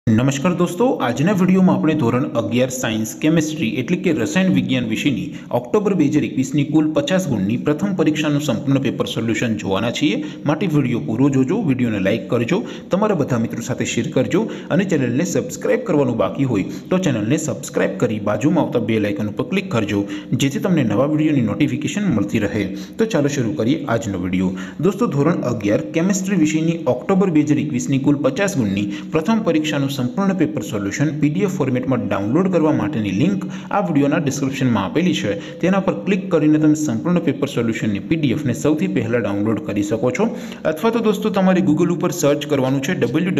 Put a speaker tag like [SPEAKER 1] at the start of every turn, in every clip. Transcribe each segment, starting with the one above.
[SPEAKER 1] नमस्कार दोस्तों, આજના વિડીયોમાં આપણે ધોરણ 11 સાયન્સ કેમિસ્ટ્રી એટલે કે રસાયણ વિજ્ઞાન વિષયની ઓક્ટોબર 2021ની કુલ 50 ગુણની પ્રથમ પરીક્ષાનું સંપૂર્ણ પેપર સોલ્યુશન જોવાના છીએ। માટે વિડીયો પૂરો જોજો, વિડીયોને લાઇક કરજો, તમારા બધા મિત્રો સાથે શેર કરજો અને ચેનલને સબસ્ક્રાઇબ કરવાનું બાકી હોય તો ચેનલને સબસ્ક્રાઇબ કરી બાજુમાં આવતા બેલ આઇકન ઉપર ક્લિક કરજો જેથી તમને નવા વિડીયોની નોટિફિકેશન મળતી રહે। તો ચાલો શરૂ કરીએ આજનો વિડીયો। દોસ્તો, ધોરણ 11 કેમિસ્ટ્રી વિષયની ઓક્ટોબર 2021ની કુલ 50 ગુણની પ્રથમ પરીક્ષાનું संपूर्ण पेपर सोल्यूशन पीडीएफ फॉर्मेट में डाउनलॉड करवा माटेनी लिंक आ वीडियोना डिस्क्रिप्शन में आपेली है। तेना पर क्लिक करीने तमे संपूर्ण पेपर सोल्यूशन ની पीडीएफ ने સૌથી પહેલા डाउनलॉड કરી શકો છો। અથવા તો દોસ્તો તમારે ગૂગલ ઉપર સર્ચ કરવાનું છે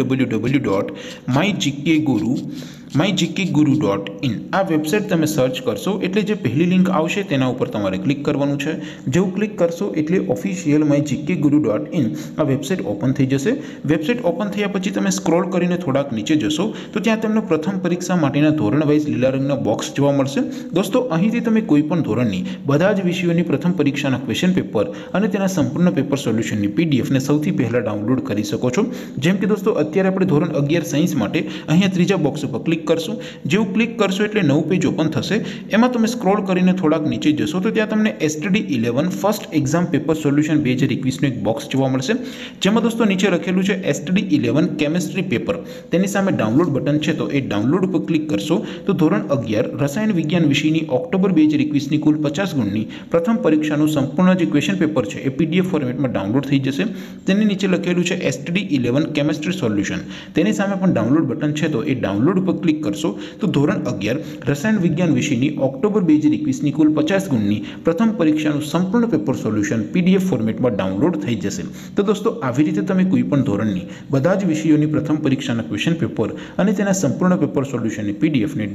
[SPEAKER 1] www.mygkguru.in। આ વેબસાઇટ તમે સર્ચ કરશો એટલે જે પહેલી લિંક આવશે તેના ઉપર તમારે ક્લિક કરવાનું છે। જેવું ક્લિક કરશો એટલે ઓફિશિયલ mygkguru.in આ વેબસાઇટ ઓપન થઈ જશે। વેબસાઇટ ઓપન થયા પછી તમે સ્ક્રોલ કરીને થોડાક નીચે જશો तो ત્યાં તમને પ્રથમ પરીક્ષા માટેના ધોરણ વાઇઝ લીલા રંગના બોક્સ જોવા મળશે। દોસ્તો, અહીંથી તમે કોઈપણ ધોરણની બધા જ વિષયોની પ્રથમ પરીક્ષાના ક્વેશ્ચન પેપર અને તેના સંપૂર્ણ પેપર સોલ્યુશનની પીડીએફને સૌથી પહેલા ડાઉનલોડ કરી શકો છો। જેમ કે દોસ્તો, અત્યારે આપણે ધોરણ 11 સાયન્સ માટે અહીંયા ત્રીજા બોક્સ ઉપર ક્લિક કરશું। જેવું ક્લિક કરશો એટલે નવું પેજ ઓપન થશે। એમાં તમે સ્ક્રોલ કરીને થોડાક નીચે જશો તો ત્યાં તમને STD11 first exam paper solution 2021નું એક બોક્સ જોવા મળશે। જેમાં દોસ્તો નીચે લખેલું છે STD11 કેમિસ્ટ્રી પેપર। તેની સામે डाउनलॉड बटन है तो ये डाउनलॉड पर क्लिक करशो तो धोरण 11 रसायन विज्ञान विषयनी ऑक्टोबर 2021 कुल 50 गुणनी प्रथम परीक्षाનું संपूर्ण जो क्वेश्चन पेपर है ये पीडीएफ फॉर्मेट में डाउनलॉड थी जैसे। नीचे लखेलू है STD11 केमिस्ट्री सोल्यूशन। तेनी सामे पण डाउनलॉड बटन है तो ये डाउनलॉड पर क्लिक करशो तो धोरण 11 रसायन विज्ञान विषयनी ऑक्टोबर 2021 कुल 50 गुणनी प्रथम परीक्षाનું संपूर्ण पेपर सोल्यूशन पीडीएफ फॉर्मेट में डाउनलॉड थी जैसे। तो दोस्तों, આવી રીતે તમે કોઈ પણ ધોરણની બધા જ વિષયોની પ્રથમ પરીક્ષાના ક્વેશ્ચન પેપર અને તેના સંપૂર્ણ પેપર સોલ્યુશનની પીડીએફ ને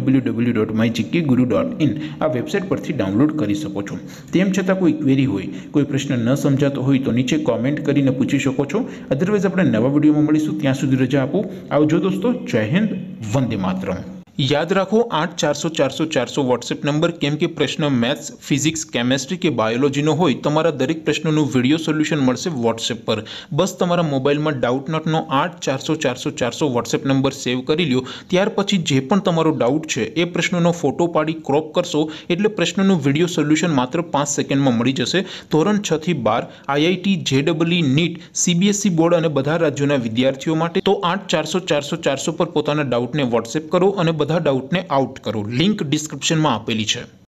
[SPEAKER 1] www.mygkguru.in આ વેબસાઇટ પરથી ડાઉનલોડ કરી શકો છો। તેમ છતાં કોઈ ક્વેરી હોય, કોઈ પ્રશ્ન ન સમજાતો હોય તો નીચે કોમેન્ટ કરીને પૂછી શકો છો। અધરવાઇઝ આપણે નવા વિડીયોમાં મળીશું, ત્યાં સુધી રજા આપો। આવજો દોસ્તો, જય હિન્દ, વંદે માતરમ। याद रखो 8400 वॉट्सएप नंबर केम के प्रश्न मैथ्स, फिजिक्स, केमिस्ट्री के बायोलॉजी नो होय तमारा दरेक प्रश्नों वीडियो सोल्यूशन मळशे वॉट्सएप पर। बस तमारा मोबाइल में डाउट नॉट नो 8400 वॉट्सएप नंबर सेव करी लो। त्यार पछी जे पण तमारो डाउट छे ए प्रश्नों फोटो पाड़ी क्रॉप करशो एटले प्रश्नों वीडियो सोल्यूशन मात्र 5 सेकंड में मळी जशे। धोरण 6 થી 12 IIT, JEE, NEET, CBSE board और बधा राज्यों विद्यार्थीओ माटे तो 8400 पर पोताना डाउट ने वॉट्सएप करो और બધા ડાઉટને આઉટ કરો। લિંક ડિસ્ક્રિપ્શનમાં આપેલી છે।